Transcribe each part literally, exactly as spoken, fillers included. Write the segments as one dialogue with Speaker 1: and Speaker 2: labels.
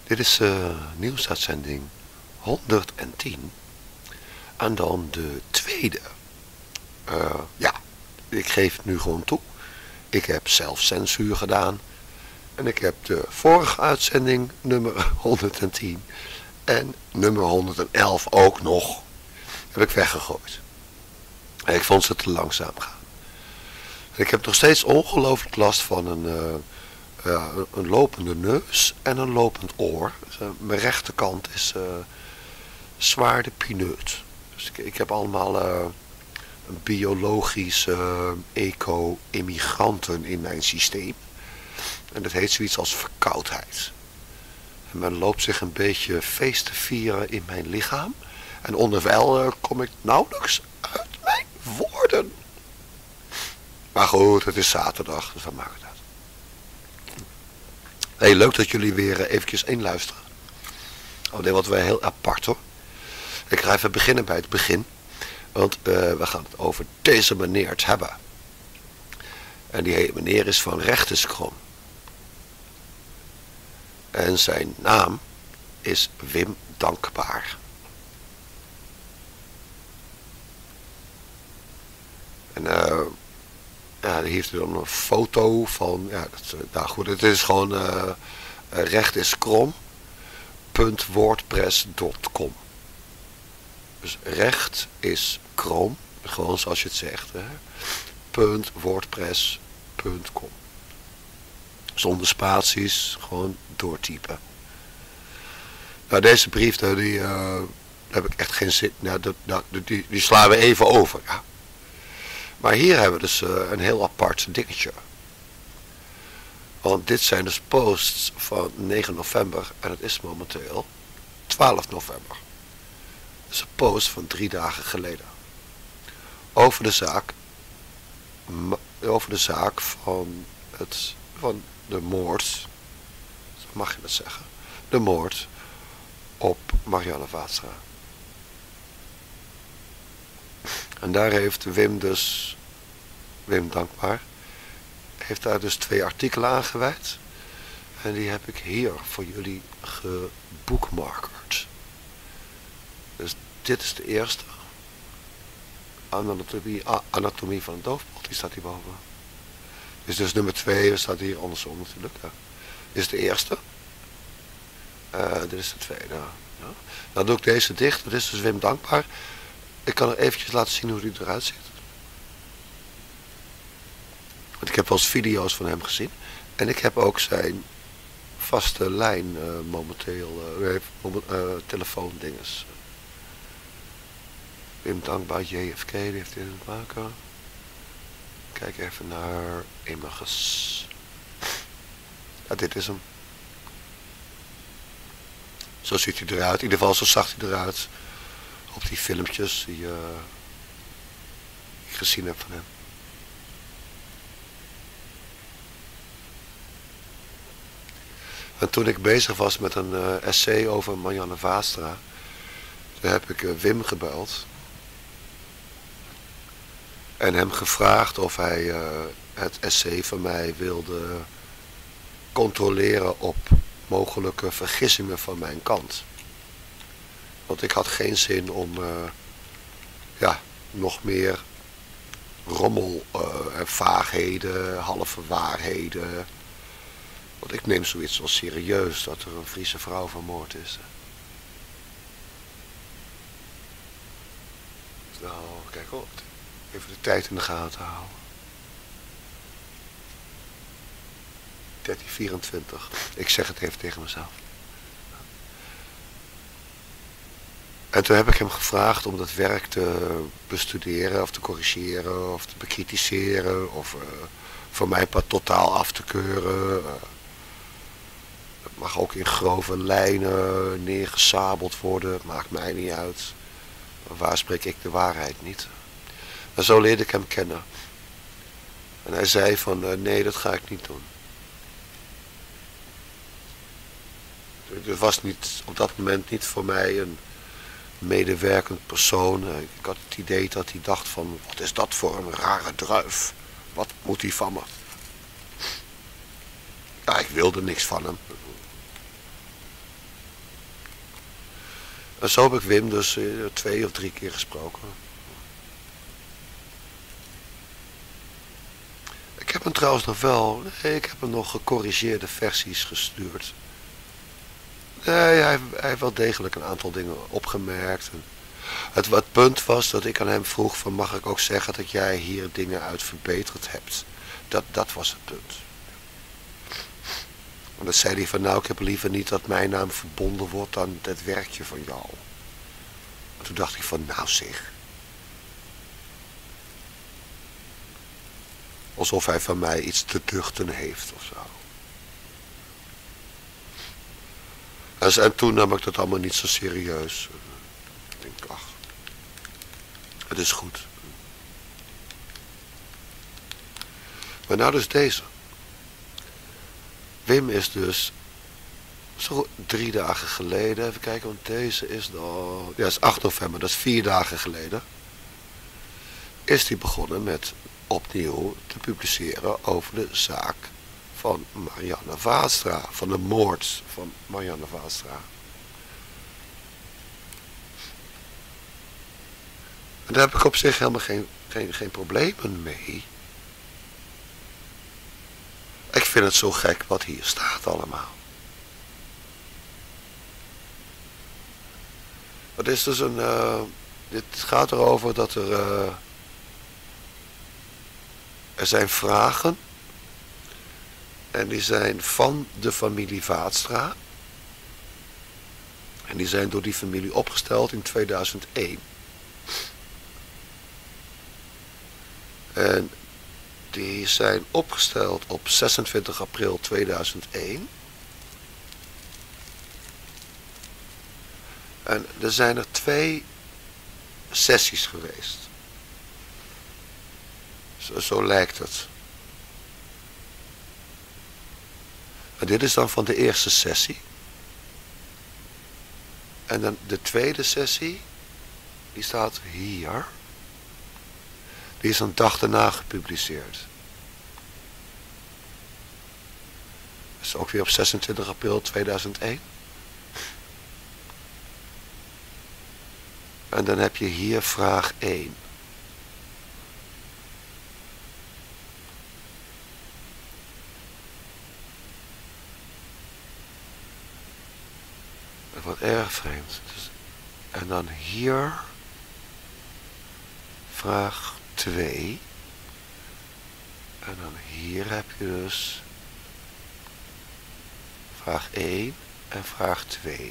Speaker 1: Dit is uh, nieuwsuitzending honderdtien. En dan de tweede. Uh, ja, ik geef het nu gewoon toe. Ik heb zelf censuur gedaan. En ik heb de vorige uitzending nummer honderdtien en nummer honderdelf ook nog, heb ik weggegooid. En ik vond ze te langzaam gaan. En ik heb nog steeds ongelooflijk last van een, uh, uh, een lopende neus en een lopend oor. Dus, uh, mijn rechterkant is uh, zwaar de pineut. Dus ik, ik heb allemaal uh, een biologische uh, eco-immigranten in mijn systeem. En dat heet zoiets als verkoudheid. En men loopt zich een beetje feest te vieren in mijn lichaam. En onderwijl uh, kom ik nauwelijks uit mijn woorden. Maar goed, het is zaterdag, dus wat maakt het uit. Hey, leuk dat jullie weer uh, eventjes inluisteren. Oh, dit wordt weer heel apart hoor. Ik ga even beginnen bij het begin. Want uh, we gaan het over deze meneer het hebben. En die meneer is van Rechteskrom. En zijn naam is Wim Dankbaar. En uh, ja, hier heeft hij dan een foto van, ja, dat, nou goed, het is gewoon uh, rechtiskrom punt wordpress punt com. Dus recht is krom, gewoon zoals je het zegt, hè, punt wordpress punt com. Zonder spaties, gewoon doortypen. Nou, deze brief, die, uh, daar heb ik echt geen zin. Nou, dat, dat, die, die slaan we even over. Ja. Maar hier hebben we dus uh, een heel apart dingetje. Want dit zijn dus posts van negen november en het is momenteel twaalf november. Dat is een post van drie dagen geleden. Over de zaak, over de zaak van, het, van de moord, mag je dat zeggen, de moord op Marianne Vaatstra. En daar heeft Wim dus, Wim Dankbaar, heeft daar dus twee artikelen aan gewijd. En die heb ik hier voor jullie gebookmarkerd. Dus dit is de eerste. Anatomie, anatomie van een doofpot, die staat hierboven. Dus dus nummer twee staat hier andersom natuurlijk. Ja. Dit is de eerste. Uh, dit is de tweede. Ja. Dan doe ik deze dicht. Dit is dus Wim Dankbaar. Ik kan er eventjes laten zien hoe die eruit ziet. Want ik heb wel eens video's van hem gezien. En ik heb ook zijn vaste lijn uh, momenteel. Uh, moment, uh, telefoondinges. Wim Dankbaar, J F K, die heeft hij in het maken. Kijk even naar images. Ja, dit is hem. Zo ziet hij eruit. In ieder geval zo zag hij eruit. Op die filmpjes die uh, ik gezien heb van hem. En toen ik bezig was met een uh, essay over Marianne Vaatstra, toen heb ik uh, Wim gebeld. En hem gevraagd of hij uh, het essay van mij wilde controleren op mogelijke vergissingen van mijn kant. Want ik had geen zin om uh, ja, nog meer rommel uh, en vaagheden, halve waarheden. Want ik neem zoiets wel serieus dat er een Friese vrouw vermoord is. Nou, kijk op. Even de tijd in de gaten houden. dertien vierentwintig. Ik zeg het even tegen mezelf. En toen heb ik hem gevraagd om dat werk te bestuderen of te corrigeren of te bekritiseren of uh, voor mij pas totaal af te keuren. Uh, het mag ook in grove lijnen neergesabeld worden, het maakt mij niet uit. Maar waar spreek ik de waarheid niet? En zo leerde ik hem kennen. En hij zei van uh, nee, dat ga ik niet doen. Het was niet, op dat moment niet voor mij een medewerkend persoon. Ik had het idee dat hij dacht van, wat is dat voor een rare druif? Wat moet hij van me? Ja, ik wilde niks van hem. En zo heb ik Wim dus uh, twee of drie keer gesproken. Ik heb hem trouwens nog wel, nee, ik heb hem nog gecorrigeerde versies gestuurd. Nee, hij, hij heeft wel degelijk een aantal dingen opgemerkt. En het, het punt was dat ik aan hem vroeg van mag ik ook zeggen dat jij hier dingen uit verbeterd hebt. Dat, dat was het punt. En dan zei hij van nou ik heb liever niet dat mijn naam verbonden wordt aan het werkje van jou. En toen dacht ik van nou zeg. Alsof hij van mij iets te duchten heeft of zo. En, en toen nam ik dat allemaal niet zo serieus. Ik denk, ach, het is goed. Maar nou dus deze. Wim is dus zo drie dagen geleden, even kijken, want deze is dan, ja, is acht november, dat is vier dagen geleden. Is hij begonnen met opnieuw te publiceren over de zaak van Marianne Vaatstra, van de moord van Marianne Vaatstra. En daar heb ik op zich helemaal geen, geen, geen problemen mee. Ik vind het zo gek wat hier staat allemaal. Het is dus een, uh, dit gaat erover dat er, uh, er zijn vragen. En die zijn van de familie Vaatstra. En die zijn door die familie opgesteld in tweeduizend één. En die zijn opgesteld op zesentwintig april tweeduizend één. En er zijn er twee sessies geweest. Zo, zo lijkt het. En dit is dan van de eerste sessie. En dan de tweede sessie, die staat hier. Die is een dag daarna gepubliceerd. Dat is ook weer op zesentwintig april tweeduizend één. En dan heb je hier vraag één. Dat wordt erg vreemd. Dus, en dan hier vraag twee. En dan hier heb je dus vraag één en vraag twee.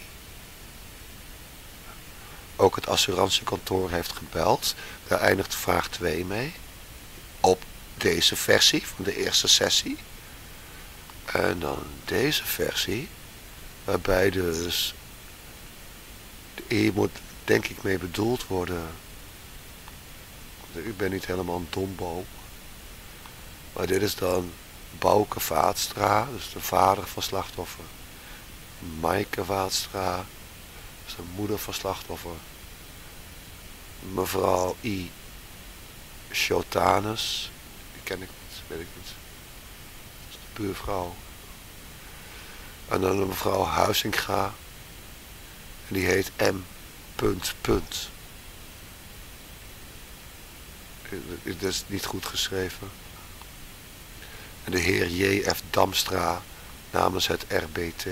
Speaker 1: Ook het assurantiekantoor heeft gebeld. Daar eindigt vraag twee mee. Op deze versie van de eerste sessie. En dan deze versie. Waarbij dus hier moet denk ik mee bedoeld worden. Ik ben niet helemaal een dombo. Maar dit is dan Bouke Vaatstra. Dus de vader van slachtoffer. Maaike Vaatstra. Dat is de moeder van slachtoffer. Mevrouw I. Shotanus. Die ken ik niet, weet ik niet. Dat is de buurvrouw. En dan een mevrouw Huizinga. En die heet M. Punt, punt. Dat is niet goed geschreven. En de heer J F Damstra namens het R B T.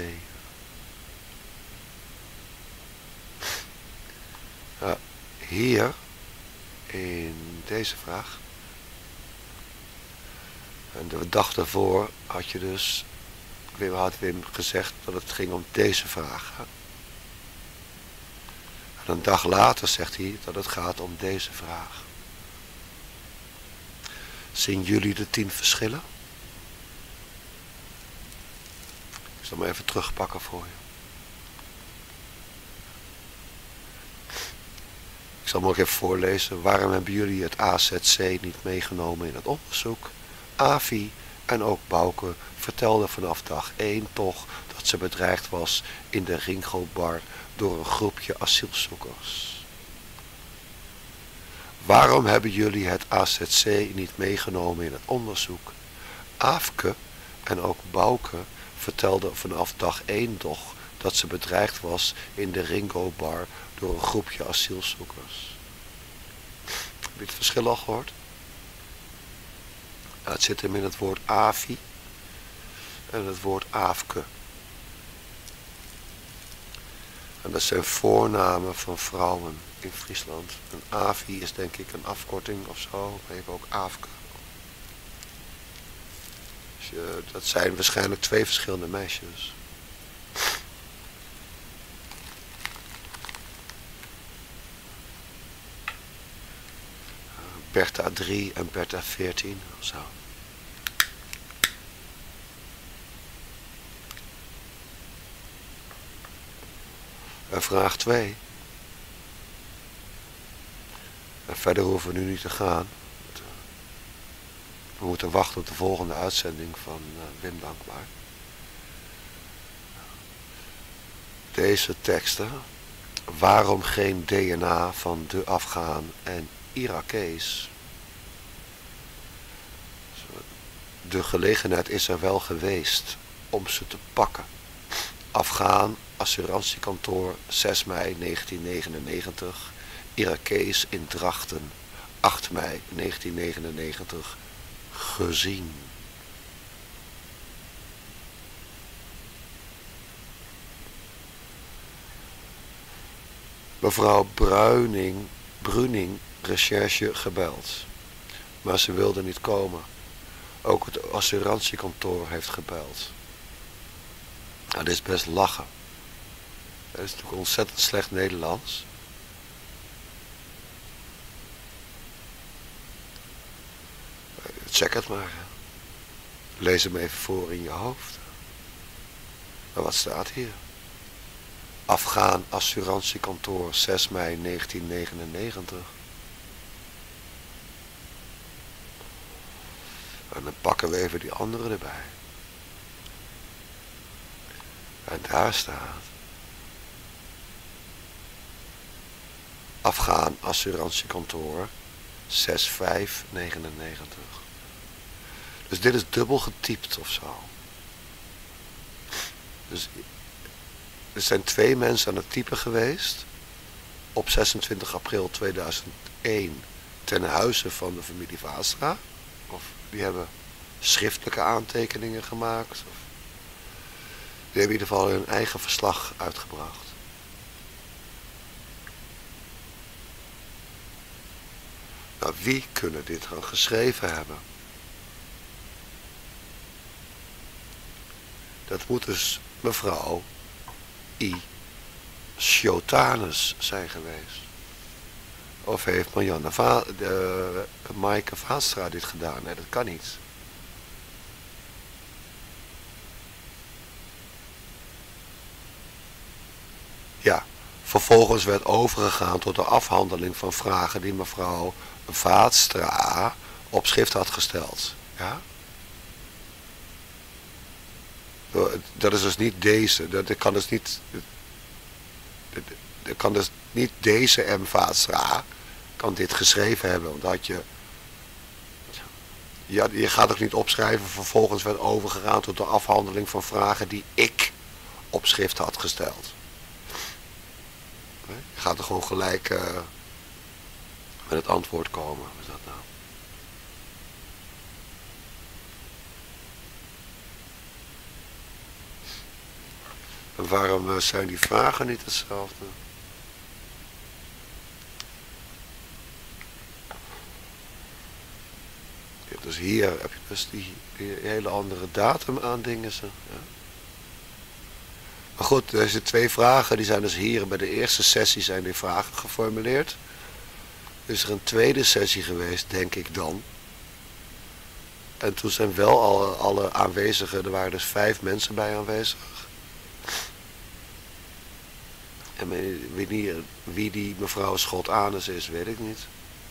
Speaker 1: Ja, hier in deze vraag. En de dag daarvoor had je dus, Wim had Wim gezegd dat het ging om deze vraag. En een dag later zegt hij dat het gaat om deze vraag. Zien jullie de tien verschillen? Ik zal hem even terugpakken voor je. Ik zal hem ook even voorlezen. Waarom hebben jullie het A Z C niet meegenomen in het onderzoek? Avi en ook Bouke vertelden vanaf dag één toch dat ze bedreigd was in de Ringo Bar door een groepje asielzoekers. Waarom hebben jullie het A Z C niet meegenomen in het onderzoek? Aafke en ook Bouke vertelden vanaf dag één toch dat ze bedreigd was in de Ringo Bar door een groepje asielzoekers. Heb je het verschil al gehoord? Het zit hem in het woord avi en het woord aafke. En dat zijn voornamen van vrouwen in Friesland. Een avi is denk ik een afkorting of zo, maar even ook aafke. Dus je, dat zijn waarschijnlijk twee verschillende meisjes. Bertha drie en Bertha veertien of zo. En vraag twee. En verder hoeven we nu niet te gaan. We moeten wachten op de volgende uitzending van uh, Wim Dankbaar. Deze teksten. Waarom geen D N A van de Afghaan en Irakees? De gelegenheid is er wel geweest om ze te pakken. Afghaan, assurantiekantoor, zes mei negentien negenennegentig. Irakees in Drachten, acht mei negentien negenennegentig. Gezien. Mevrouw Bruining, Bruning, recherche gebeld. Maar ze wilde niet komen. Ook het assurantiekantoor heeft gebeld. Nou, dit is best lachen. Dat is natuurlijk ontzettend slecht Nederlands. Check het maar. Lees hem even voor in je hoofd. Maar wat staat hier? Afghaan assurantiekantoor, zes mei negentien negenennegentig. En dan pakken we even die andere erbij. En daar staat Afghaan assurantiekantoor, zes vijf negenennegentig. Dus dit is dubbel getypt of zo. Dus er zijn twee mensen aan het typen geweest op zesentwintig april tweeduizend één ten huize van de familie Vaatstra. Of die hebben schriftelijke aantekeningen gemaakt. Of die hebben in ieder geval hun eigen verslag uitgebracht. Nou, wie kunnen dit dan geschreven hebben? Dat moet dus mevrouw I. Schotanus zijn geweest. Of heeft Marianne Va de, Maaike Vaatstra dit gedaan? Nee, dat kan niet. Ja, vervolgens werd overgegaan tot de afhandeling van vragen die mevrouw Vaatstra op schrift had gesteld. Ja? Dat is dus niet deze. Dat kan dus niet. Dat kan dus niet deze M. Vaatstra kan dit geschreven hebben. Want had je. Ja, je gaat ook niet opschrijven. Vervolgens werd overgegaan tot de afhandeling van vragen die ik op schrift had gesteld. Je gaat er gewoon gelijk uh, met het antwoord komen. Wat is dat nou? En waarom zijn die vragen niet hetzelfde? Ja, dus hier heb je dus die, die hele andere datum aan dingen. Zo, ja. Maar goed, deze twee vragen die zijn dus hier bij de eerste sessie zijn die vragen geformuleerd. Is er een tweede sessie geweest, denk ik dan. En toen zijn wel alle, alle aanwezigen, er waren dus vijf mensen bij aanwezig. En wie, wie die mevrouw Schotanus is, weet ik niet.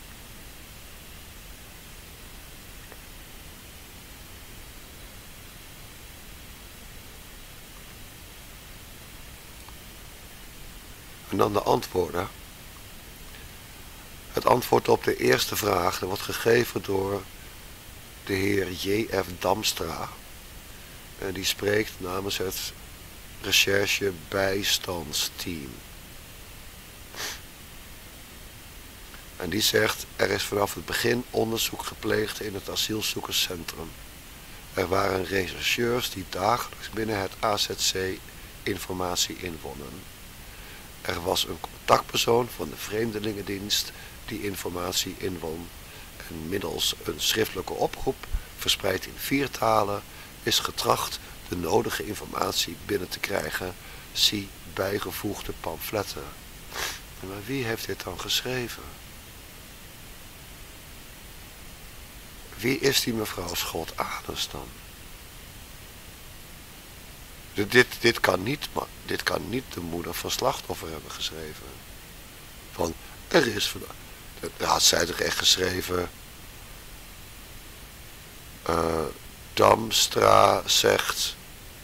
Speaker 1: En dan de antwoorden. Het antwoord op de eerste vraag, dat wordt gegeven door de heer J F Damstra. En die spreekt namens het recherche bijstandsteam. En die zegt, er is vanaf het begin onderzoek gepleegd in het asielzoekerscentrum. Er waren rechercheurs die dagelijks binnen het A Z C informatie inwonnen. Er was een contactpersoon van de Vreemdelingendienst die informatie inwon. En middels een schriftelijke oproep, verspreid in vier talen, is getracht de nodige informatie binnen te krijgen. Zie bijgevoegde pamfletten. Maar wie heeft dit dan geschreven? Wie is die mevrouw Schot-Aders dan? Dit, dit, kan niet, dit kan niet de moeder van slachtoffer hebben geschreven. Van, er is van... Had zij toch echt geschreven... Uh, Damstra zegt...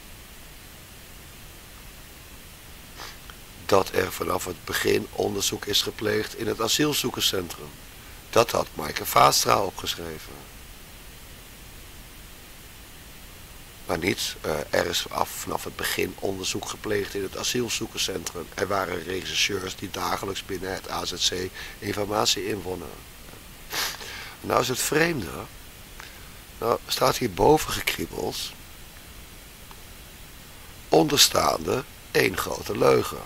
Speaker 1: dat er vanaf het begin onderzoek is gepleegd in het asielzoekerscentrum. Dat had Maaike Vaatstra opgeschreven. Maar niet, uh, er is af, vanaf het begin onderzoek gepleegd in het asielzoekerscentrum. Er waren rechercheurs die dagelijks binnen het A Z C informatie inwonnen. Nou is het vreemde. Nou staat hier boven gekriebeld. Onderstaande één grote leugen.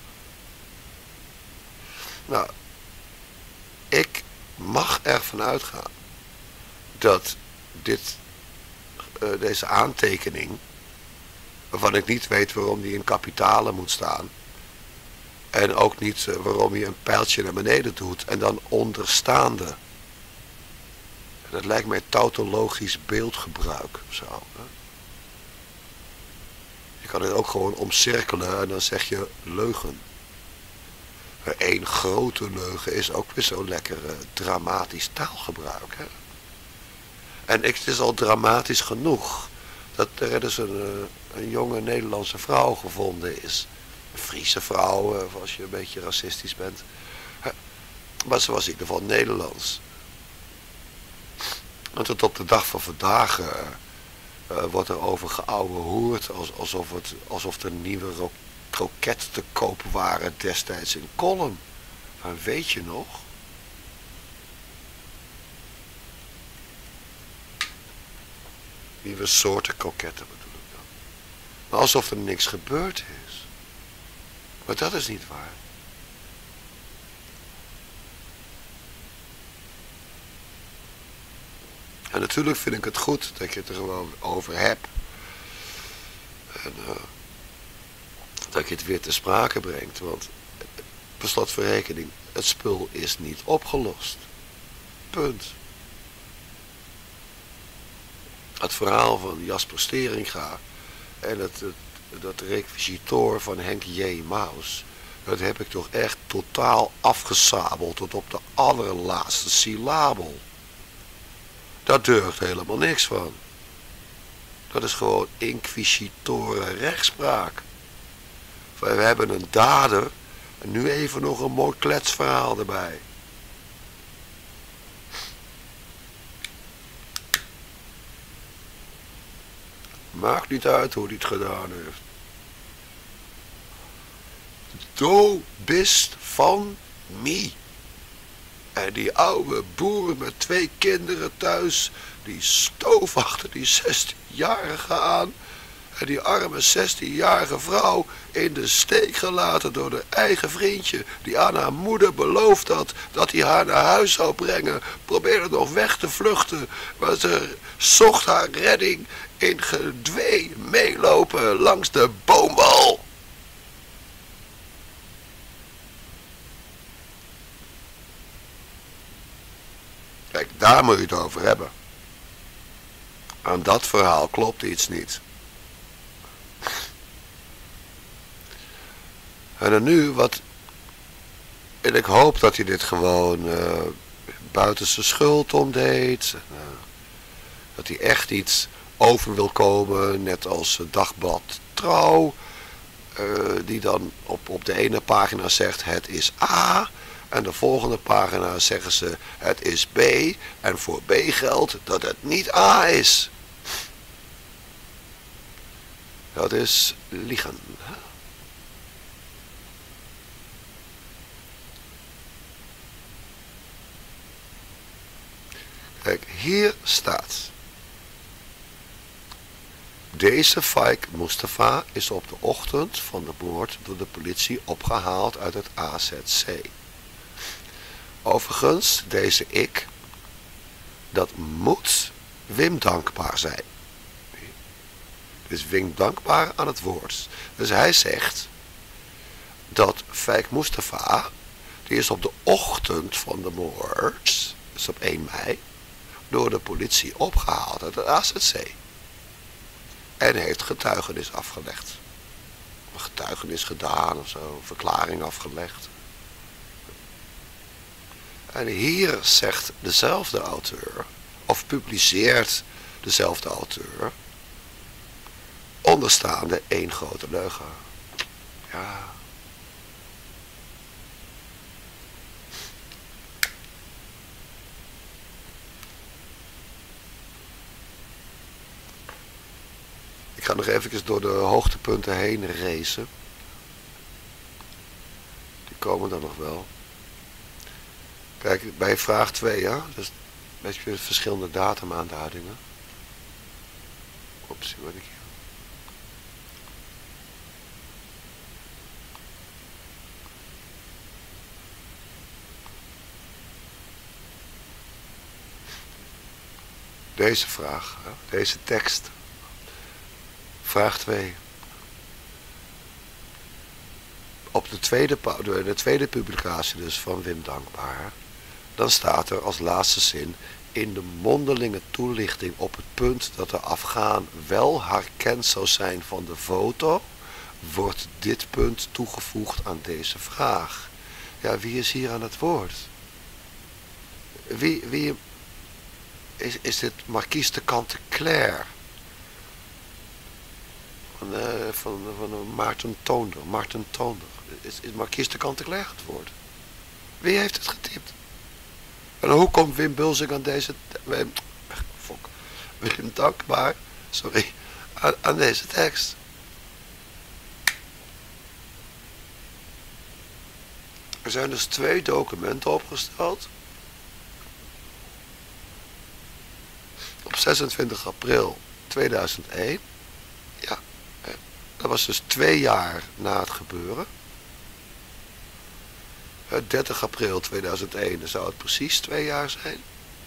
Speaker 1: Nou, ik mag ervan uitgaan dat dit... Uh, deze aantekening, waarvan ik niet weet waarom die in kapitalen moet staan, en ook niet uh, waarom je een pijltje naar beneden doet en dan onderstaande. En dat lijkt mij tautologisch beeldgebruik of zo. Hè? Je kan het ook gewoon omcirkelen en dan zeg je leugen. Eén grote leugen is ook weer zo lekker uh, dramatisch taalgebruik, hè? En het is al dramatisch genoeg dat er dus een, een jonge Nederlandse vrouw gevonden is. Een Friese vrouw, als je een beetje racistisch bent. Maar ze was in ieder geval Nederlands. En tot op de dag van vandaag uh, uh, wordt er over geouwehoerd alsof, het, alsof er nieuwe kroketten te koop waren destijds in Kolm. Maar weet je nog? Nieuwe soorten kroketten bedoel ik dan. Maar alsof er niks gebeurd is. Maar dat is niet waar. En natuurlijk vind ik het goed dat je het er gewoon over hebt. En uh, dat je het weer te sprake brengt. Want per slot van rekening, het spul is niet opgelost. Punt. Het verhaal van Jasper Steringa en het, het, dat requisitoor van Henk J. Maus, dat heb ik toch echt totaal afgesabeld tot op de allerlaatste syllabel. Daar deugt helemaal niks van. Dat is gewoon inquisitoren rechtspraak. We hebben een dader en nu even nog een mooi kletsverhaal erbij. Maakt niet uit hoe hij het gedaan heeft. Do bist van me. En die oude boer met twee kinderen thuis, die stoof achter die zestienjarige aan. En die arme zestienjarige vrouw in de steek gelaten door haar eigen vriendje, die aan haar moeder beloofd had dat hij haar naar huis zou brengen, probeerde nog weg te vluchten, maar ze zocht haar redding in gedwee meelopen langs de boomwal. Kijk, daar moet je het over hebben. Aan dat verhaal klopt iets niet. En dan nu wat... En ik hoop dat hij dit gewoon uh, buiten zijn schuld omdeed. Uh, dat hij echt iets over wil komen, net als uh, Dagblad Trouw. Uh, die dan op, op de ene pagina zegt het is A. En de volgende pagina zeggen ze het is B. En voor B geldt dat het niet A is. Dat is liegen. Kijk, hier staat. Deze Faik Mustafa is op de ochtend van de moord door de politie opgehaald uit het A Z C. Overigens, deze ik, dat moet Wim dankbaar zijn. Dus Wim dankbaar aan het woord. Dus hij zegt dat Faik Mustafa, die is op de ochtend van de moord, dus op één mei, door de politie opgehaald uit het A Z C. En heeft getuigenis afgelegd. Een getuigenis gedaan of zo, een verklaring afgelegd. En hier zegt dezelfde auteur, of publiceert dezelfde auteur, onderstaande één grote leugen. Ja. Ik ga nog even door de hoogtepunten heen racen. Die komen dan nog wel. Kijk, bij vraag twee, ja, dus een beetje verschillende datamaanduidingen. Ops, wat ik hier. Deze vraag, deze tekst. Vraag twee. Op de tweede, de tweede publicatie dus van Wim Dankbaar, dan staat er als laatste zin: in de mondelinge toelichting op het punt dat de Afghaan wel herkend zou zijn van de foto, wordt dit punt toegevoegd aan deze vraag. Ja, wie is hier aan het woord? Wie, wie is, is dit Marquise de Canteclair? Van, uh, van, van Maarten Toonder. Maarten Toonder. Is, is Marquise de Canteclair het woord? Wie heeft het getypt? En hoe komt Wim Bulsing aan deze... Wim, fuck, Wim Dankbaar, sorry, aan, aan deze tekst? Er zijn dus twee documenten opgesteld. Op zesentwintig april tweeduizend één. Ja, dat was dus twee jaar na het gebeuren. dertig april tweeduizend één, dan zou het precies twee jaar zijn.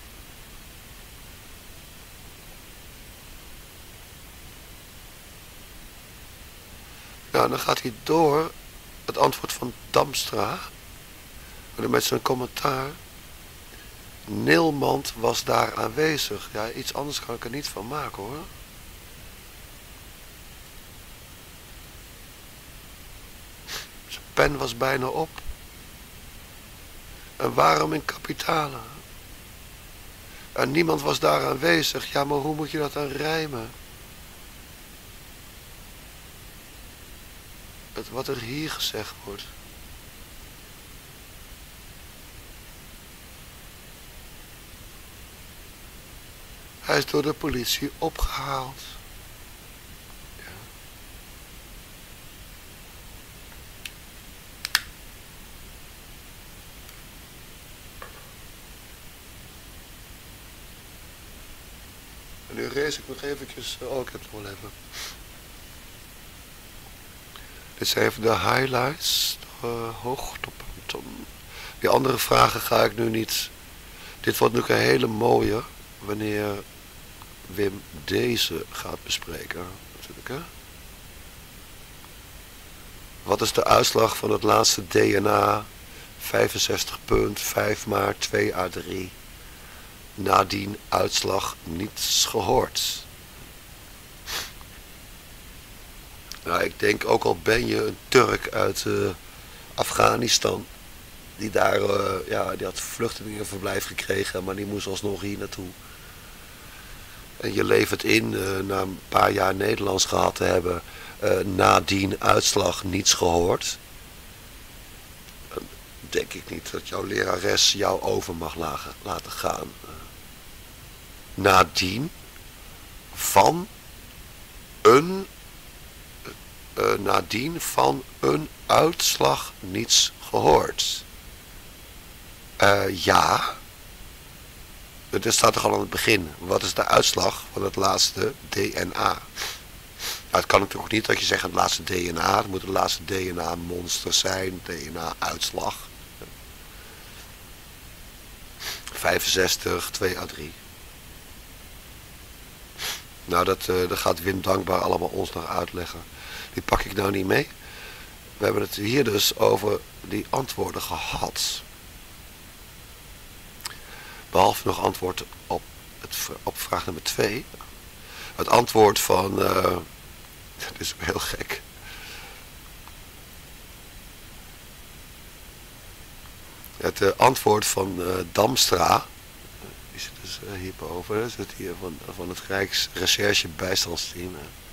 Speaker 1: Nou, dan gaat hij door het antwoord van Damstra. Met zijn commentaar. Nilmand was daar aanwezig. Ja, iets anders kan ik er niet van maken, hoor. Zijn pen was bijna op. En waarom in kapitalen? En niemand was daar aanwezig. Ja, maar hoe moet je dat dan rijmen? Het, wat er hier gezegd wordt. Hij is door de politie opgehaald. Ja. En nu race ik nog eventjes... Oh, ik heb het wel even. Dit zijn even de highlights. Uh, hoogtepunten. Die andere vragen ga ik nu niet... Dit wordt nu een hele mooie... Wanneer Wim deze gaat bespreken. Natuurlijk, hè? Wat is de uitslag van het laatste D N A? vijfenzestig punt vijf maart twee à drie. Nadien uitslag niets gehoord. Nou, ik denk ook al ben je een Turk uit uh, Afghanistan. Die daar, uh, ja, die had vluchtelingenverblijf gekregen, maar die moest alsnog hier naartoe. En je levert in, uh, na een paar jaar Nederlands gehad te hebben, uh, nadien uitslag niets gehoord. Dan denk ik niet dat jouw lerares jou over mag lagen, laten gaan. Uh, nadien van een uh, nadien van een uitslag niets gehoord? Uh, ja. Het staat toch al aan het begin. Wat is de uitslag van het laatste D N A? Nou, het kan natuurlijk niet dat je zegt het laatste D N A. Het moet het laatste D N A-monster zijn. D N A-uitslag. vijfenzestig, twee à drie. Nou, dat, uh, dat gaat Wim Dankbaar allemaal ons nog uitleggen. Die pak ik nou niet mee. We hebben het hier dus over die antwoorden gehad. Behalve nog antwoord op, het, op vraag nummer twee. Het antwoord van... Uh, dat is heel gek. Het uh, antwoord van uh, Damstra... Die zit dus uh, hierboven. Dat zit hier van, van het Rijksrecherche bijstandsteam.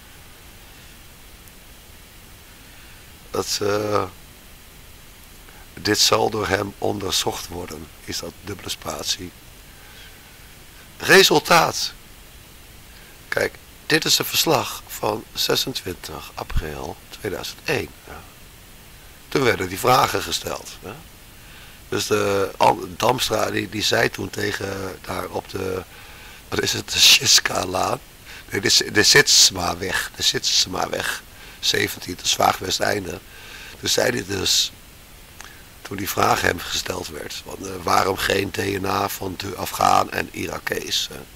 Speaker 1: Dat... Uh, dit zal door hem onderzocht worden. Is dat dubbele spatie. Resultaat. Kijk, dit is een verslag van zesentwintig april tweeduizend één. Ja. Toen werden die vragen gesteld. Ja. Dus de Damstra die, die zei toen tegen daar op de, wat is het, de Sjiska-laan. Nee, de, de Sietsmaweg. De Sietsmaweg. zeventien, de Zwaagwesteinde. Toen zei hij dus... Toen die vraag hem gesteld werd. Van, uh, waarom geen D N A van de Afghaan en Irakees? Uh.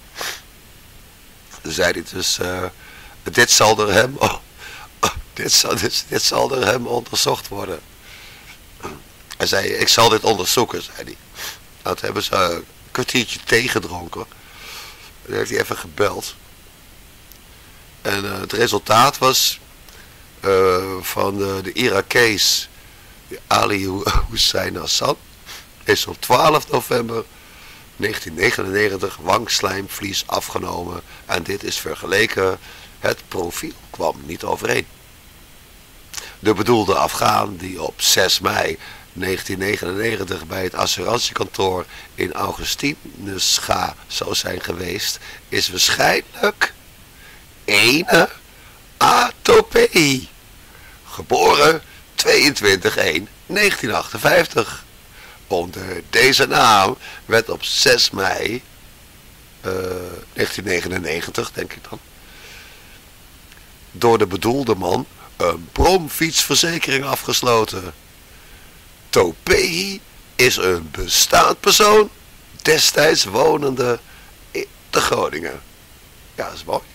Speaker 1: Toen zei hij dus. Uh, dit zal door hem. Oh, oh, dit, zal, dit, dit zal door hem onderzocht worden. Hij zei. Ik zal dit onderzoeken. Zei hij. Nou, toen hebben ze uh, een kwartiertje thee gedronken. Toen heeft hij even gebeld. En uh, het resultaat was. Uh, van uh, de Irakees. Ali Hussein Hassan is op twaalf november negentien negenennegentig wangslijmvlies afgenomen en dit is vergeleken. Het profiel kwam niet overeen. De bedoelde Afghaan die op zes mei negentien negenennegentig bij het assurantiekantoor in Augustinuscha zou zijn geweest, is waarschijnlijk ene Atopei, geboren tweeëntwintig één negentien achtenvijftig. Onder deze naam werd op zes mei uh, negentien negenennegentig, denk ik dan, door de bedoelde man een bromfietsverzekering afgesloten. Topei is een bestaand persoon, destijds wonende in de Groningen. Ja, dat is mooi.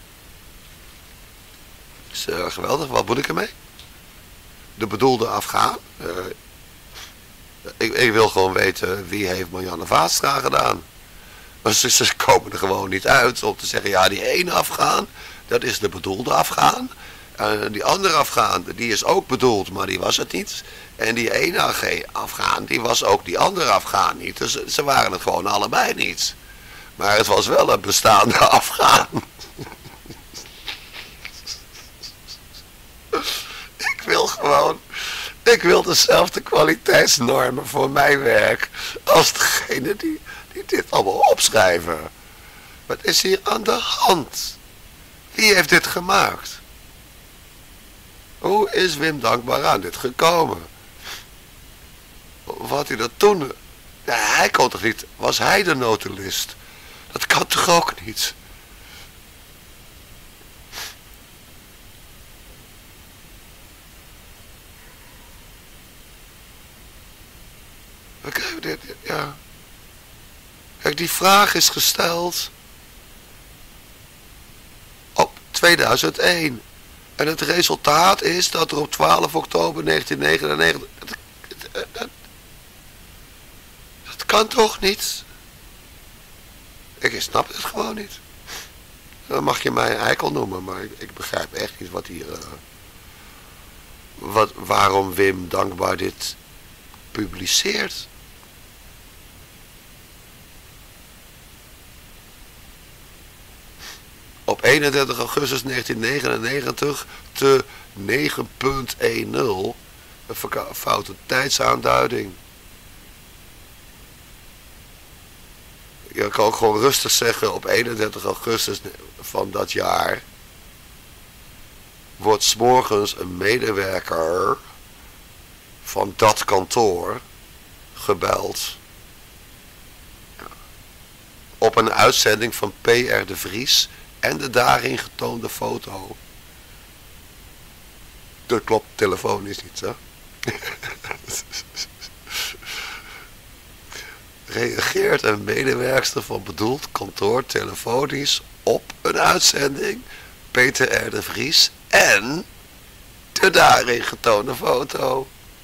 Speaker 1: Dat is uh, geweldig. Wat moet ik ermee? De bedoelde Afghaan. Uh, ik, ik wil gewoon weten wie heeft Marianne Vaatstra gedaan. Maar ze, ze komen er gewoon niet uit om te zeggen, ja, die ene Afghaan, dat is de bedoelde Afghaan. En die andere Afghaan, die is ook bedoeld, maar die was het niet. En die ene Afghaan, die was ook die andere Afghaan niet. Dus ze waren het gewoon allebei niet. Maar het was wel een bestaande Afghaan. Ik wil gewoon, ik wil dezelfde kwaliteitsnormen voor mijn werk als degene die, die dit allemaal opschrijven. Wat is hier aan de hand? Wie heeft dit gemaakt? Hoe is Wim Dankbaar aan dit gekomen? Wat hij dat toen... Ja, hij kon toch niet... Was hij de notulist? Dat kan toch ook niet? Kijk, dit, ja. Kijk, die vraag is gesteld op tweeduizend één. En het resultaat is dat er op twaalf oktober negentien negenennegentig... Dat, dat, dat, dat kan toch niet? Ik snap het gewoon niet. Dan mag je mij een eikel noemen, maar ik, ik begrijp echt niet wat hier... Uh, wat, waarom Wim Dankbaar dit publiceert. Op eenendertig augustus negentien negenennegentig te negen punt tien, een foute tijdsaanduiding. Je kan ook gewoon rustig zeggen op eenendertig augustus van dat jaar. wordt 's morgens een medewerker van dat kantoor gebeld op een uitzending van P R de Vries en de daarin getoonde foto. Dat klopt telefonisch niet, hè? Reageert een medewerkster van bedoeld kantoor telefonisch op een uitzending Peter R. de Vries en de daarin getoonde foto.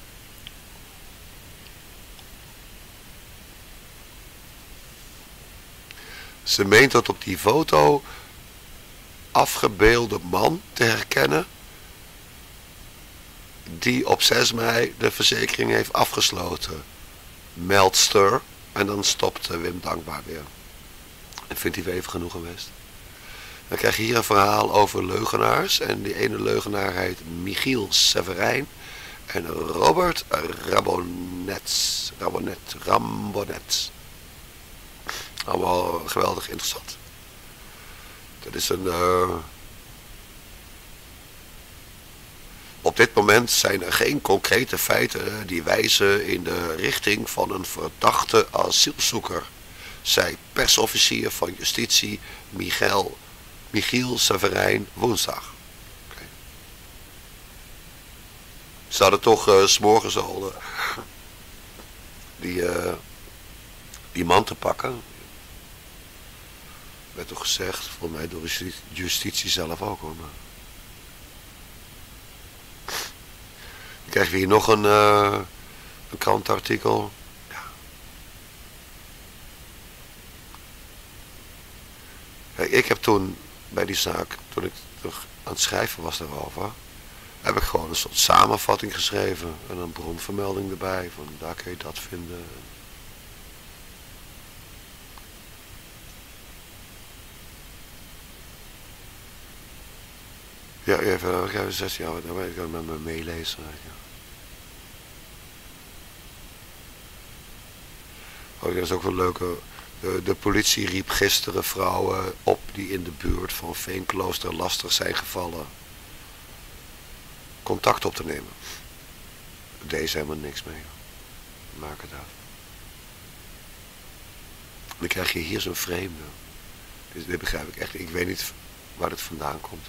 Speaker 1: Ze meent dat op die foto afgebeelde man te herkennen die op zes mei de verzekering heeft afgesloten. Meldster. En dan stopt Wim Dankbaar weer. En vindt hij weer even genoeg geweest. Dan krijg je hier een verhaal over leugenaars. En die ene leugenaar heet Michiel Severijn. En Robert Rabonet. Rabonet. Rambonet. Allemaal geweldig interessant. Dat is een... Uh... Op dit moment zijn er geen concrete feiten die wijzen in de richting van een verdachte asielzoeker, zei persofficier van justitie Michiel, Michiel Severijn woensdag. Okay. Ze hadden toch uh, 's morgens al uh, die, uh, die man te pakken. Werd toch gezegd, volgens mij door de justitie zelf ook hoor. Maar... Dan krijgen we hier nog een, uh, een krantartikel. Ja. Kijk, ik heb toen bij die zaak, toen ik terug aan het schrijven was daarover, heb ik gewoon een soort samenvatting geschreven en een bronvermelding erbij, van daar kun je dat vinden. Ja, even, ik heb zes jaar, dan weet ik met me meelezen. Ja. Oh, dat is ook wel leuk. De, de politie riep gisteren vrouwen op die in de buurt van Veenklooster lastig zijn gevallen contact op te nemen. Daar deed ze helemaal niks mee. Maak het af. Dan krijg je hier zo'n vreemde. Dit, dit begrijp ik echt. Ik weet niet waar het vandaan komt.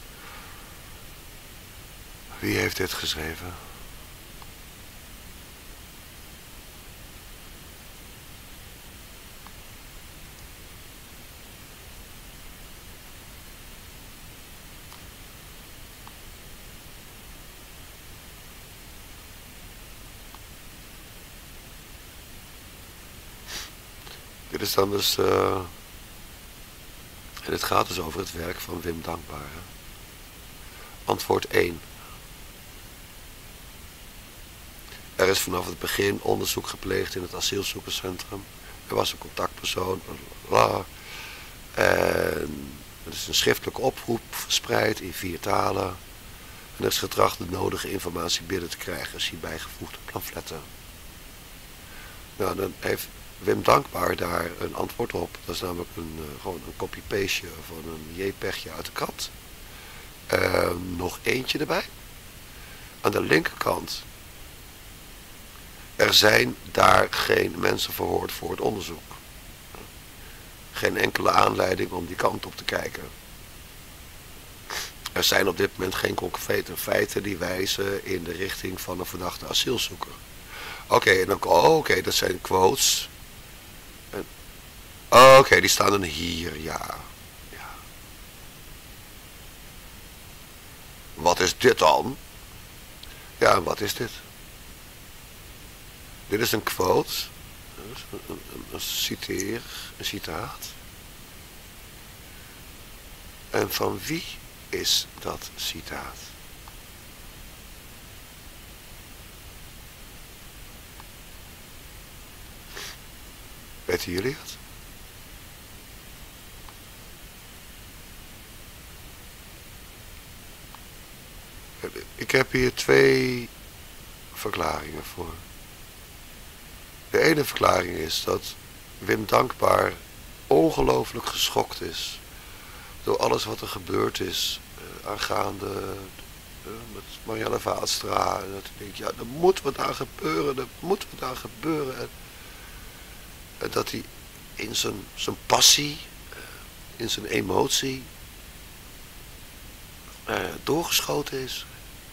Speaker 1: Wie heeft dit geschreven? Dit is dan dus... Uh... En het gaat dus over het werk van Wim Dankbaar. Hè? Antwoord één. Er is vanaf het begin onderzoek gepleegd in het asielzoekerscentrum. Er was een contactpersoon. Bla. En er is een schriftelijke oproep verspreid in vier talen. En er is getracht de nodige informatie binnen te krijgen. Zie bijgevoegde pamfletten. Nou, dan heeft Wim Dankbaar daar een antwoord op. Dat is namelijk een, uh, gewoon een copy-pasteje van een JPEGje uit de krant. Uh, nog eentje erbij. Aan de linkerkant. Er zijn daar geen mensen verhoord voor het onderzoek. Geen enkele aanleiding om die kant op te kijken. Er zijn op dit moment geen concrete feiten die wijzen in de richting van een verdachte asielzoeker. Oké, okay, en dan, oh, oké, okay, dat zijn quotes. Oké, okay, die staan dan hier, ja. ja. Wat is dit dan? Ja, wat is dit? Dit is een quote, een, een, een, een citeer, een citaat. En van wie is dat citaat? Weten jullie het? Ik heb hier twee verklaringen voor. De ene verklaring is dat Wim Dankbaar ongelooflijk geschokt is door alles wat er gebeurd is aangaande uh, met Marianne Vaatstra. En dat ik denk, ja, er moet wat aan gebeuren, er moet wat aan gebeuren. En, en dat hij in zijn, zijn passie, uh, in zijn emotie, uh, doorgeschoten is.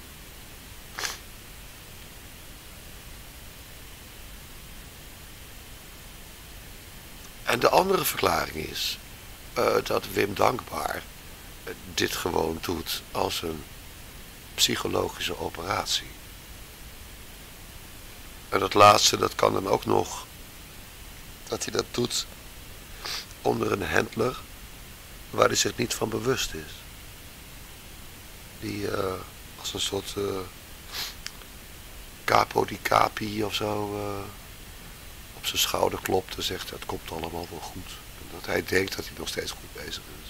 Speaker 1: En de andere verklaring is uh, dat Wim Dankbaar uh, dit gewoon doet als een psychologische operatie. En dat laatste, dat kan dan ook nog, dat hij dat doet onder een handler waar hij zich niet van bewust is. Die uh, als een soort uh, capo di capi of zo uh, op zijn schouder klopt en zegt, het komt allemaal wel goed. En dat hij denkt dat hij nog steeds goed bezig is.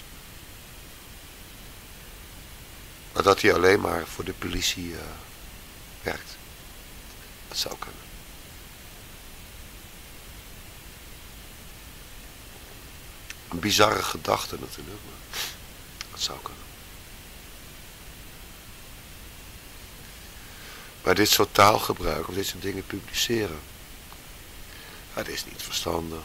Speaker 1: Maar dat hij alleen maar voor de politie uh, werkt. Dat zou kunnen. Een bizarre gedachte natuurlijk, maar dat zou kunnen. Maar dit soort taalgebruik of dit soort dingen publiceren, dat is niet verstandig.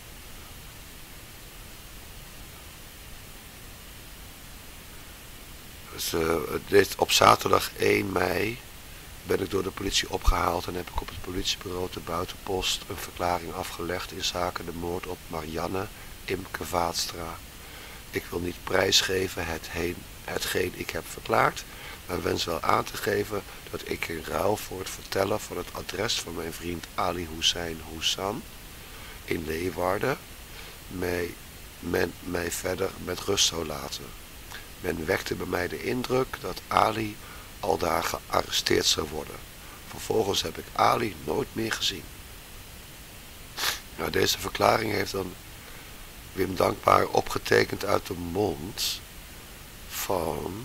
Speaker 1: Dus, uh, dit, op zaterdag één mei ben ik door de politie opgehaald en heb ik op het politiebureau te Buitenpost een verklaring afgelegd in zaken de moord op Marianne Imke Vaatstra. Ik wil niet prijsgeven hetgeen, hetgeen ik heb verklaard, maar wens wel aan te geven dat ik in ruil voor het vertellen van het adres van mijn vriend Ali Hussein Houssan in Leeuwarden mij, men mij verder met rust zou laten. Men wekte bij mij de indruk dat Ali aldaar gearresteerd zou worden. Vervolgens heb ik Ali nooit meer gezien. Nou, deze verklaring heeft dan Wim Dankbaar opgetekend uit de mond van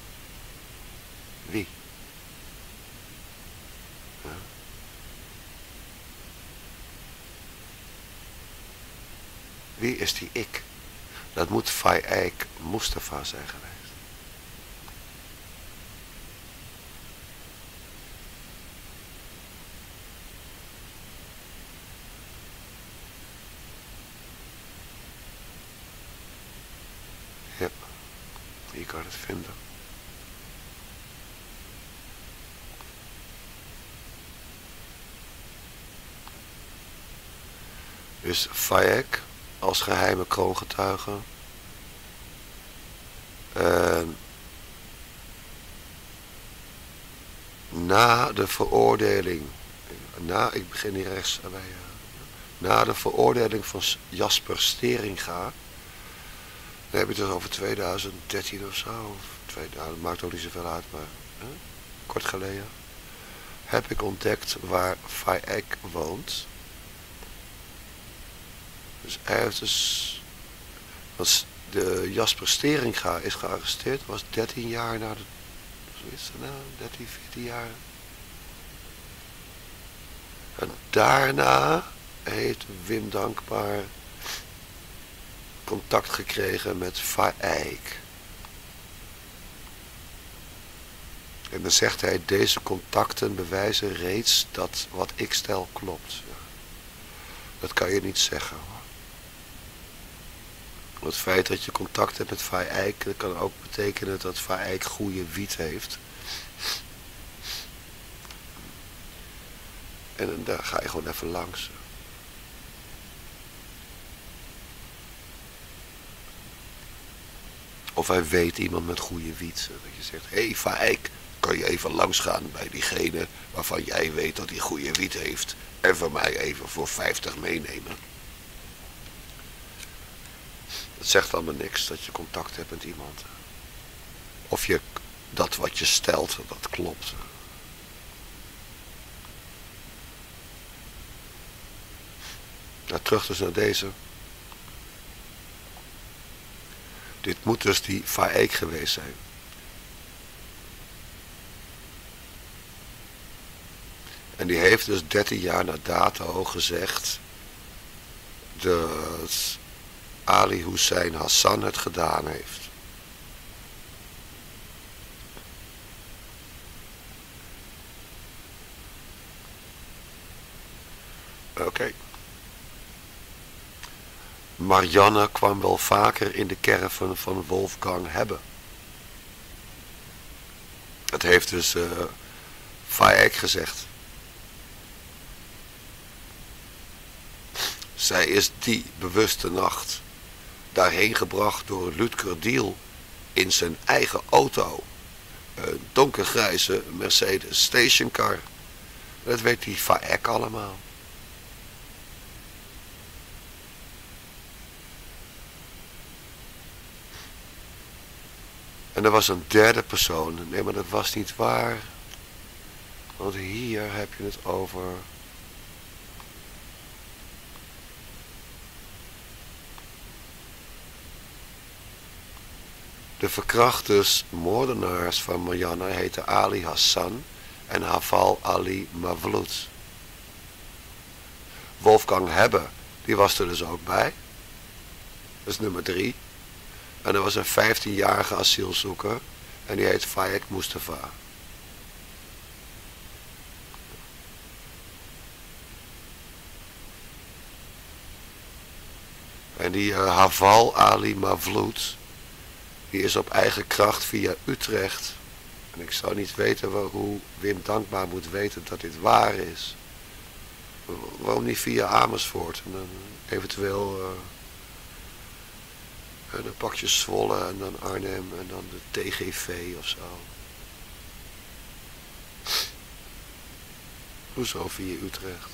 Speaker 1: wie? Ja. Wie is die ik? Dat moet Faik Mustafa zijn geweest. Ja, hier kan het vinden. Dus Faik als geheime kroongetuige. En na de veroordeling, na, ik begin hier rechts bij, uh, na de veroordeling van Jasper Steringa, dan heb je het dus over tweeduizend dertien of zo, of twee, nou, dat maakt ook niet zoveel uit, maar uh, kort geleden, heb ik ontdekt waar Faik woont. Dus hij heeft dus, want de Jasper Steringa is gearresteerd, was dertien jaar na de, zo is het nou, dertien, veertien jaar. En daarna heeft Wim Dankbaar contact gekregen met Faik. En dan zegt hij, deze contacten bewijzen reeds dat wat ik stel klopt. Ja. Dat kan je niet zeggen. Het feit dat je contact hebt met Faik, dat kan ook betekenen dat Faik goede wiet heeft. En daar ga je gewoon even langs. Of hij weet iemand met goede wiet. Dat je zegt, hé hey, Faik, kan je even langs gaan bij diegene waarvan jij weet dat hij goede wiet heeft. En voor mij even voor vijftig meenemen. Het zegt allemaal niks dat je contact hebt met iemand. Of je dat wat je stelt, dat klopt. Nou, terug dus naar deze. Dit moet dus die Faik geweest zijn. En die heeft dus dertien jaar na dato gezegd dat Ali Hussein Hassan het gedaan heeft. Oké. Okay. Marianne kwam wel vaker in de caravan van Wolfgang hebben. Het heeft dus uh, Fayek gezegd. Zij is die bewuste nacht daarheen gebracht door Lutger Diel in zijn eigen auto. Een donkergrijze Mercedes stationcar. Dat weet die Fayek allemaal. En er was een derde persoon. Nee, maar dat was niet waar. Want hier heb je het over... De verkrachters, moordenaars van Marianne heten Ali Hassan en Haval Ali Mavloed. Wolfgang Hebbe, die was er dus ook bij. Dat is nummer drie. En er was een vijftienjarige asielzoeker en die heet Fayek Mustafa. En die uh, Haval Ali Mavloed, die is op eigen kracht via Utrecht. En ik zou niet weten waar, hoe Wim Dankbaar moet weten dat dit waar is. Waarom niet via Amersfoort? En dan eventueel... Uh, en dan pak je Zwolle en dan Arnhem en dan de T G V of zo. Hoezo via Utrecht?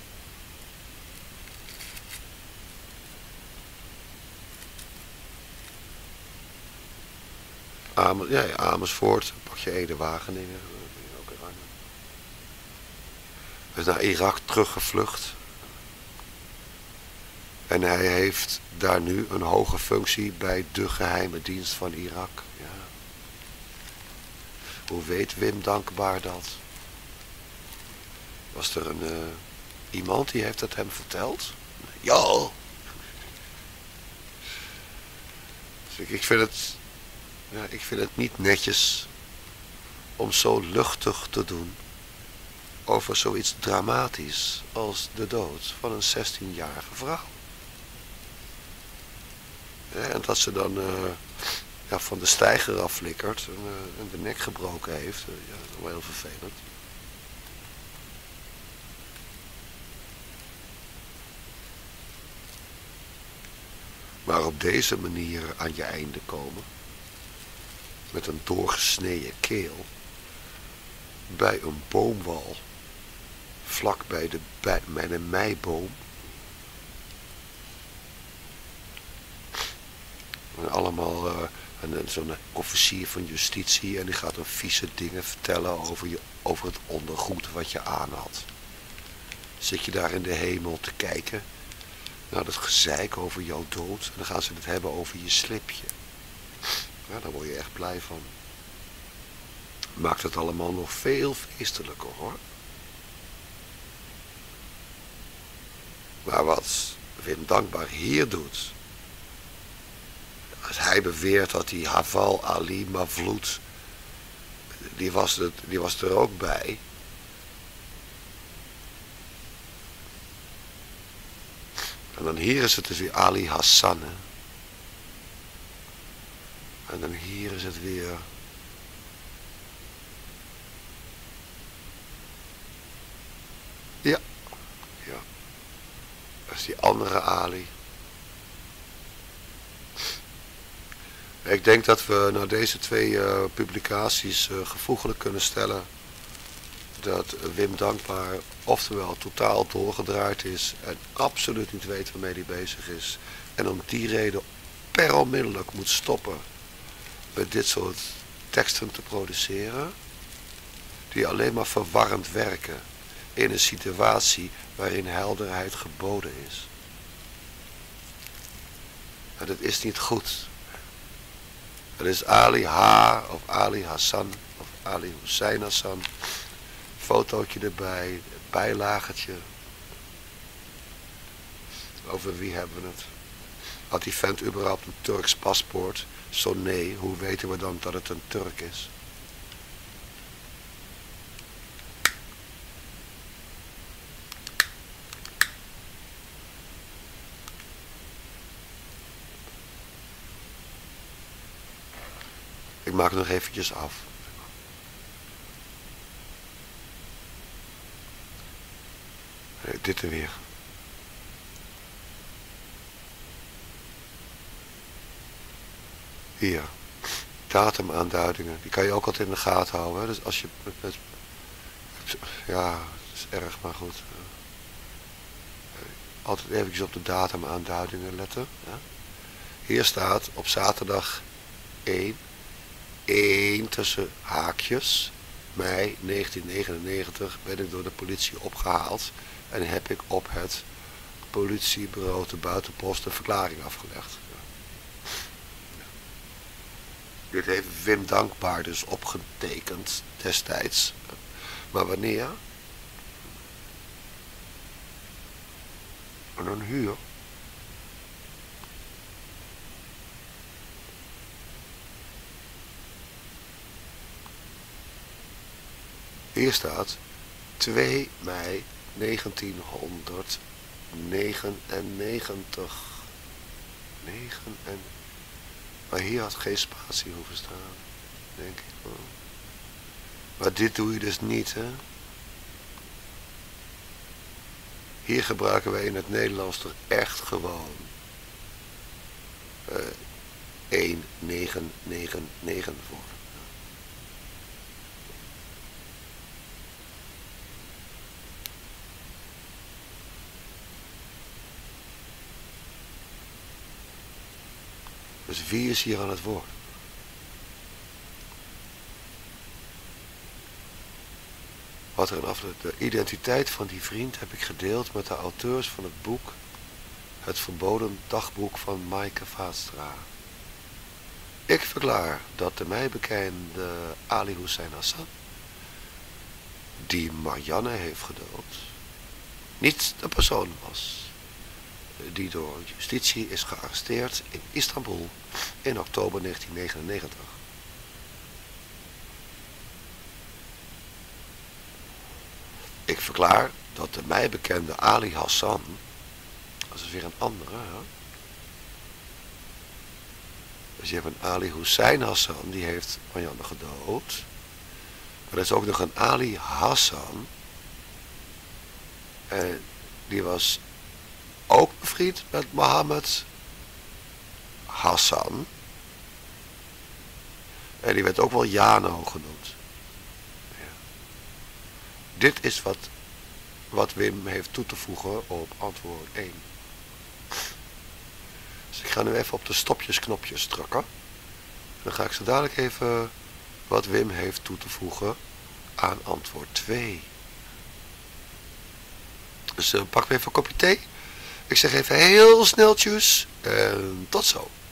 Speaker 1: Amer, ja, Amersfoort, pak je Ede, Wageningen, ook in Arnhem. Hij is naar Irak teruggevlucht. En hij heeft daar nu een hoge functie bij de geheime dienst van Irak. Ja. Hoe weet Wim Dankbaar dat? Was er een uh, iemand die heeft het hem verteld? Ja. Dus ik, ik vind het... Ja, ik vind het niet netjes om zo luchtig te doen over zoiets dramatisch als de dood van een zestienjarige vrouw. Ja, en dat ze dan uh, ja, van de steiger afflikkert en, uh, en de nek gebroken heeft. Uh, ja, dat is wel heel vervelend. Maar op deze manier aan je einde komen, met een doorgesneden keel, bij een boomwal, vlak bij, de, bij, bij een meiboom. En allemaal uh, en zo'n officier van justitie en die gaat dan vieze dingen vertellen over, je, over het ondergoed wat je aan had. Zit je daar in de hemel te kijken naar dat gezeik over jouw dood en dan gaan ze het hebben over je slipje. Ja, daar word je echt blij van. Maakt het allemaal nog veel feestelijker hoor. Maar wat Wim Dankbaar hier doet, als hij beweert dat die Haval Ali Mavloed, die was, het, die was er ook bij. En dan hier is het dus weer Ali Hassan. Hè? En dan hier is het weer... Ja. Ja. Dat is die andere Ali. Ik denk dat we naar deze twee uh, publicaties uh, gevoeglijk kunnen stellen dat Wim Dankbaar oftewel totaal doorgedraaid is en absoluut niet weet waarmee hij bezig is. En om die reden per onmiddellijk moet stoppen met dit soort teksten te produceren die alleen maar verwarrend werken in een situatie waarin helderheid geboden is. En dat is niet goed. Het is Ali H. of Ali Hassan of Ali Hussein Hassan. Fotootje erbij, bijlagetje. Over wie hebben we het? Had die vent überhaupt een Turks paspoort? Zo nee, hoe weten we dan dat het een Turk is? maak het nog eventjes af. Nee, dit er weer. Hier. Datumuaanduidingen. Die kan je ook altijd in de gaten houden. Hè? Dus als je... Het, ja, het is erg, maar goed. Altijd eventjes op de datumuaanduidingen letten. Ja? Hier staat op zaterdag één. één tussen haakjes. Mei negentien negenennegentig ben ik door de politie opgehaald. En heb ik op het politiebureau te Buitenpost een verklaring afgelegd. Dit heeft Wim Dankbaar dus opgetekend destijds. Maar wanneer? En een huur. Hier staat twee mei negentienhonderdnegenennegentig. negen en... Maar hier had geen spatie hoeven staan, denk ik wel. Maar dit doe je dus niet, hè. Hier gebruiken wij in het Nederlands toch echt gewoon uh, één negen negen negen voor. Dus wie is hier aan het woord? Wat er af de identiteit van die vriend heb ik gedeeld met de auteurs van het boek Het Verboden Dagboek van Maaike Vaatstra. Ik verklaar dat de mij bekende Ali Hussein Hassan, die Marianne heeft gedood, niet de persoon was die door justitie is gearresteerd in Istanbul in oktober negentien negenennegentig. Ik verklaar dat de mij bekende Ali Hassan, dat is weer een andere, hè? Dus je hebt een Ali Hussein Hassan, die heeft Marianne gedood. Maar er is ook nog een Ali Hassan, en die was ook bevriend met Mohammed Hassan. En die werd ook wel Jano genoemd. Ja. Dit is wat, wat Wim heeft toe te voegen op antwoord één. Dus ik ga nu even op de stopjesknopjes drukken. Dan ga ik zo dadelijk even wat Wim heeft toe te voegen aan antwoord twee. Dus uh, pak weer even een kopje thee. Ik zeg even heel snel tjus en tot zo.